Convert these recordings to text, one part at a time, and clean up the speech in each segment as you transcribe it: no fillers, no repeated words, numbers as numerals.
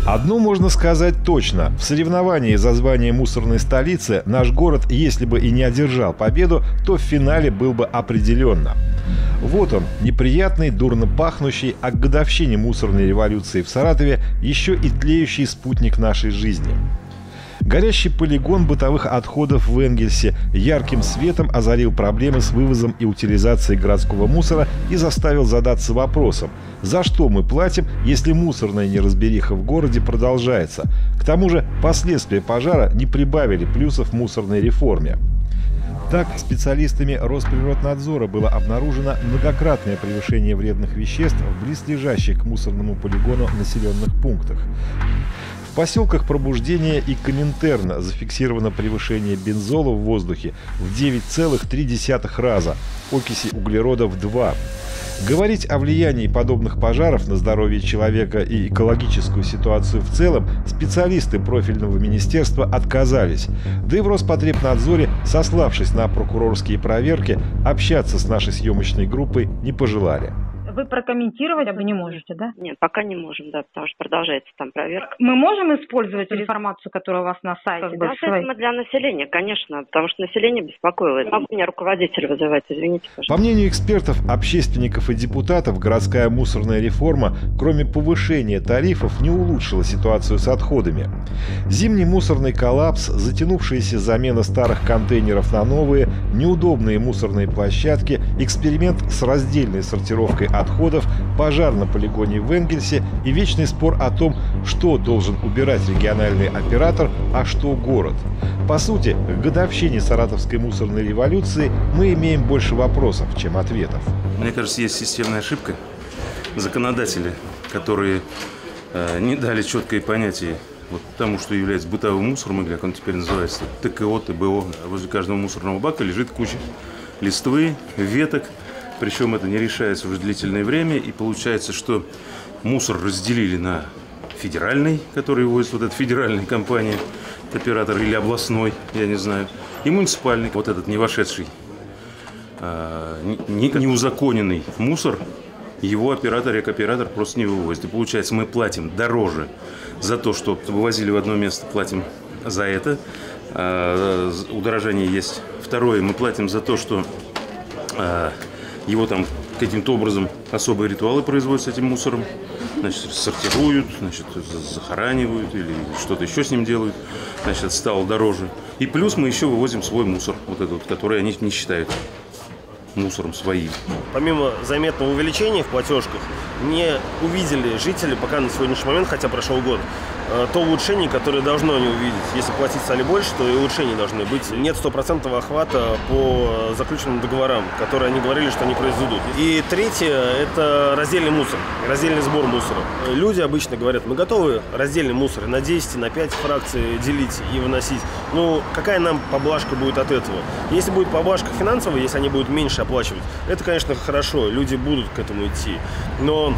Одно можно сказать точно. В соревновании за звание мусорной столицы наш город, если бы и не одержал победу, то в финале был бы определенно. Вот он, неприятный, дурно пахнущий, а к годовщине мусорной революции в Саратове еще и тлеющий спутник нашей жизни. Горящий полигон бытовых отходов в Энгельсе ярким светом озарил проблемы с вывозом и утилизацией городского мусора и заставил задаться вопросом, за что мы платим, если мусорная неразбериха в городе продолжается. К тому же последствия пожара не прибавили плюсов мусорной реформе. Так, специалистами Росприроднадзора было обнаружено многократное превышение вредных веществ в близлежащих к мусорному полигону населенных пунктах. В поселках Пробуждения и Коминтерна зафиксировано превышение бензола в воздухе в 9,3 раза, окиси углерода в 2. Говорить о влиянии подобных пожаров на здоровье человека и экологическую ситуацию в целом специалисты профильного министерства отказались. Да и в Роспотребнадзоре, сославшись на прокурорские проверки, общаться с нашей съемочной группой не пожелали. Вы прокомментировать вы не можете, да? Нет, пока не можем, да, потому что продолжается там проверка. Мы можем использовать информацию, которая у вас на сайте? Да, это для населения, конечно, потому что население беспокоило. Могу меня руководителя вызывать, извините, пожалуйста. По мнению экспертов, общественников и депутатов, городская мусорная реформа, кроме повышения тарифов, не улучшила ситуацию с отходами. Зимний мусорный коллапс, затянувшаяся замена старых контейнеров на новые, неудобные мусорные площадки, эксперимент с раздельной сортировкой отходов, пожар на полигоне в Энгельсе и вечный спор о том, что должен убирать региональный оператор, а что город. По сути, к годовщине Саратовской мусорной революции мы имеем больше вопросов, чем ответов. Мне кажется, есть системная ошибка. Законодатели, которые не дали четкое понятие вот тому, что является бытовым мусором, или как он теперь называется, ТКО, ТБО. Возле каждого мусорного бака лежит куча листвы, веток. Причем это не решается уже длительное время. И получается, что мусор разделили на федеральный, который возит вот эта федеральная компания, оператор, или областной, я не знаю, и муниципальный. Вот этот не вошедший, неузаконенный мусор, его оператор, рекоператор просто не вывозит. И получается, мы платим дороже за то, что вывозили в одно место, платим за это. Удорожание есть. Второе, мы платим за то, что его там каким-то образом особые ритуалы производят с этим мусором. Значит, сортируют, значит, захоранивают или что-то еще с ним делают. Значит, это стало дороже. И плюс мы еще вывозим свой мусор, вот этот, который они не считают мусором своим. Помимо заметного увеличения в платежках, не увидели жители пока на сегодняшний момент, хотя прошел год, то улучшение, которое должно они увидеть. Если платить стали больше, то и улучшения должны быть. Нет 100% охвата по заключенным договорам, которые они говорили, что они произведут. И третье – это раздельный мусор, раздельный сбор мусора. Люди обычно говорят, мы готовы раздельный мусор на 10, на 5 фракций делить и выносить. Ну, какая нам поблажка будет от этого? Если будет поблажка финансовая, если они будут меньше оплачивать, это, конечно, хорошо, люди будут к этому идти. Но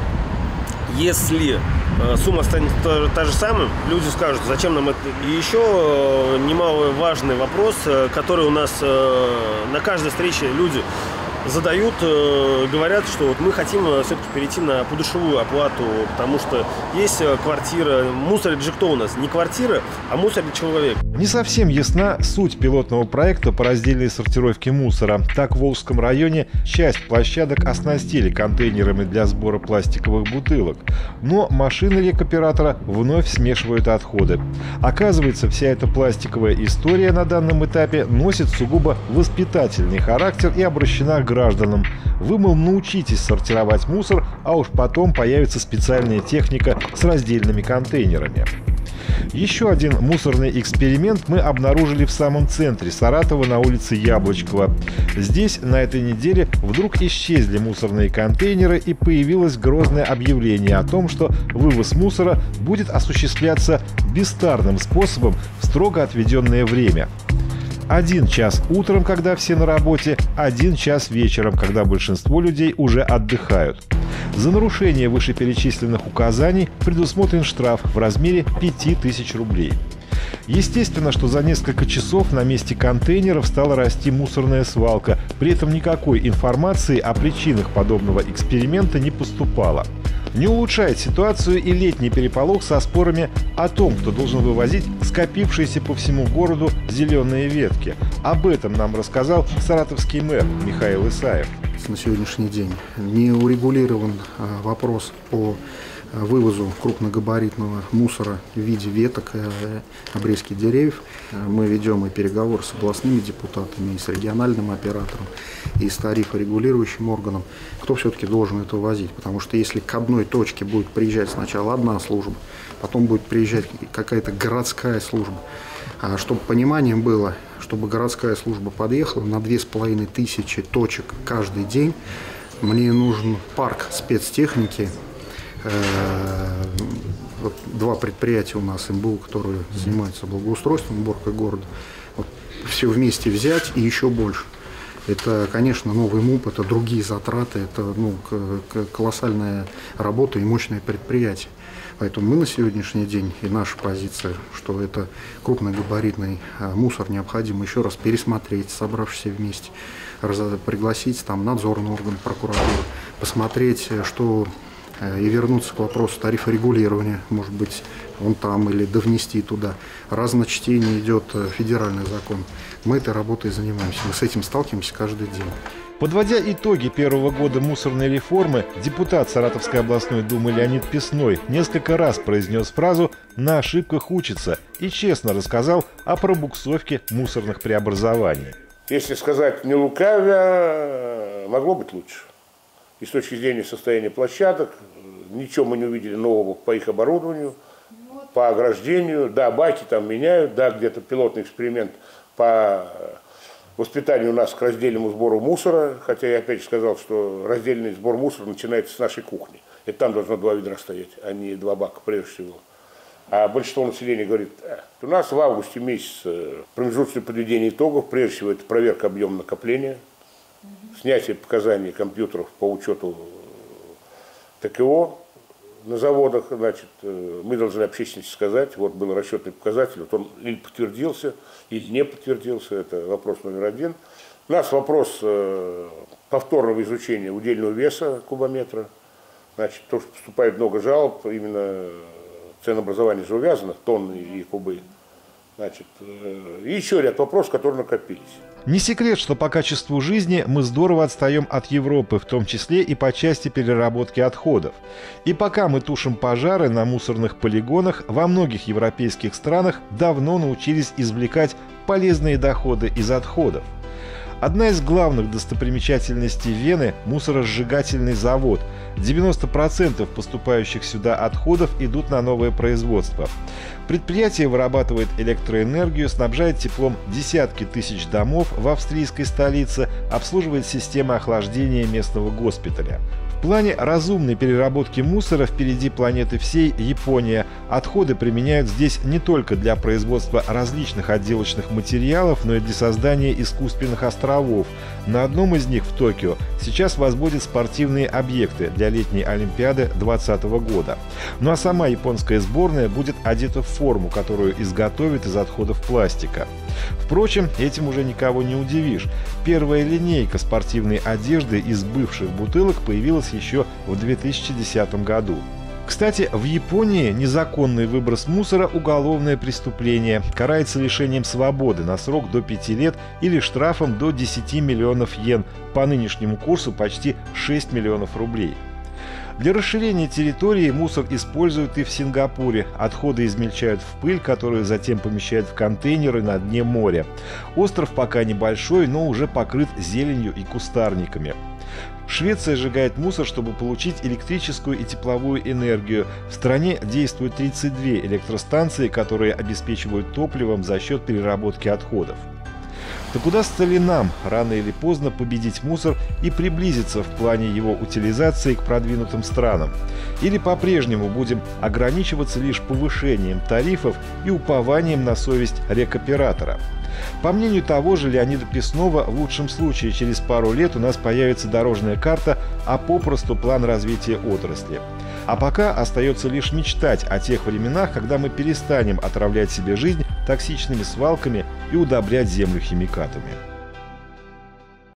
если сумма станет та же самая, люди скажут, зачем нам это. И еще немаловажный вопрос, который у нас на каждой встрече люди задают, говорят, что вот мы хотим все-таки перейти на подушевую оплату, потому что есть квартира, мусорит же кто у нас? Не квартира, а мусорит человек. Не совсем ясна суть пилотного проекта по раздельной сортировке мусора. Так, в Волжском районе часть площадок оснастили контейнерами для сбора пластиковых бутылок. Но машины рекоператора вновь смешивают отходы. Оказывается, вся эта пластиковая история на данном этапе носит сугубо воспитательный характер и обращена к гражданам. Вы, мол, научитесь сортировать мусор, а уж потом появится специальная техника с раздельными контейнерами. Еще один мусорный эксперимент мы обнаружили в самом центре Саратова на улице Яблочкова. Здесь на этой неделе вдруг исчезли мусорные контейнеры и появилось грозное объявление о том, что вывоз мусора будет осуществляться бестарным способом в строго отведенное время. 1 час утром, когда все на работе, 1 час вечером, когда большинство людей уже отдыхают. За нарушение вышеперечисленных указаний предусмотрен штраф в размере 5000 рублей. Естественно, что за несколько часов на месте контейнеров стала расти мусорная свалка. При этом никакой информации о причинах подобного эксперимента не поступало. Не улучшает ситуацию и летний переполох со спорами о том, кто должен вывозить скопившиеся по всему городу зеленые ветки. Об этом нам рассказал саратовский мэр Михаил Исаев. На сегодняшний день не урегулирован вопрос по вывозу крупногабаритного мусора в виде веток, обрезки деревьев. Мы ведем и переговоры с областными депутатами, и с региональным оператором, и с тарифорегулирующим органом, кто все-таки должен это возить. Потому что если к одной точке будет приезжать сначала одна служба, потом будет приезжать какая-то городская служба, чтобы понимание было, чтобы городская служба подъехала на 2500 точек каждый день, мне нужен парк спецтехники. Вот 2 предприятия у нас МБУ, которые занимаются благоустройством, уборкой города. Вот все вместе взять и еще больше. Это, конечно, новый МУП, это другие затраты, это колоссальная работа и мощное предприятие. Поэтому мы на сегодняшний день, и наша позиция, что это крупногабаритный мусор необходимо еще раз пересмотреть, собравшись вместе, пригласить там надзорный орган, прокуратуру, посмотреть, что и вернуться к вопросу тарифорегулирования, может быть, он там или довнести туда. Разночтение идет федеральный закон. Мы этой работой занимаемся, мы с этим сталкиваемся каждый день. Подводя итоги первого года мусорной реформы, депутат Саратовской областной думы Леонид Песной несколько раз произнес фразу «на ошибках учатся» и честно рассказал о пробуксовке мусорных преобразований. Если сказать не лукавя, могло быть лучше. И с точки зрения состояния площадок, ничего мы не увидели нового по их оборудованию, по ограждению. Да, баки там меняют, да, где-то пилотный эксперимент по воспитанию нас к раздельному сбору мусора. Хотя я опять же сказал, что раздельный сбор мусора начинается с нашей кухни. И там должно 2 ведра стоять, а не 2 бака прежде всего. А большинство населения говорит, у нас в августе месяце промежуточное подведение итогов, прежде всего это проверка объема накопления, снятие показаний компьютеров по учету ТКО на заводах, значит, мы должны общественности сказать, вот был расчетный показатель, вот он или подтвердился, или не подтвердился, это вопрос номер 1. У нас вопрос повторного изучения удельного веса кубометра, значит, то, что поступает много жалоб, именно ценообразование же увязано, тонны и кубы. Значит, и еще ряд вопросов, которые накопились. Не секрет, что по качеству жизни мы здорово отстаем от Европы, в том числе и по части переработки отходов. И пока мы тушим пожары на мусорных полигонах, во многих европейских странах давно научились извлекать полезные доходы из отходов. Одна из главных достопримечательностей Вены – мусоросжигательный завод. 90% поступающих сюда отходов идут на новое производство. Предприятие вырабатывает электроэнергию, снабжает теплом десятки тысяч домов в австрийской столице, обслуживает системы охлаждения местного госпиталя. В плане разумной переработки мусора впереди планеты всей Япония. Отходы применяют здесь не только для производства различных отделочных материалов, но и для создания искусственных островов. На одном из них в Токио сейчас возводят спортивные объекты для летней Олимпиады 2020 года. Ну а сама японская сборная будет одета в форму, которую изготовят из отходов пластика. Впрочем, этим уже никого не удивишь. Первая линейка спортивной одежды из бывших бутылок появилась еще в 2010 году. Кстати, в Японии незаконный выброс мусора – уголовное преступление. Карается лишением свободы на срок до 5 лет или штрафом до 10 миллионов йен, по нынешнему курсу почти 6 миллионов рублей. Для расширения территории мусор используют и в Сингапуре. Отходы измельчают в пыль, которую затем помещают в контейнеры на дне моря. Остров пока небольшой, но уже покрыт зеленью и кустарниками. Швеция сжигает мусор, чтобы получить электрическую и тепловую энергию. В стране действуют 32 электростанции, которые обеспечивают топливом за счет переработки отходов. Так удастся ли нам рано или поздно победить мусор и приблизиться в плане его утилизации к продвинутым странам? Или по-прежнему будем ограничиваться лишь повышением тарифов и упованием на совесть рекоператора? По мнению того же Леонида Песного, в лучшем случае через пару лет у нас появится дорожная карта, а попросту план развития отрасли. А пока остается лишь мечтать о тех временах, когда мы перестанем отравлять себе жизнь токсичными свалками и удобрять землю химикатами.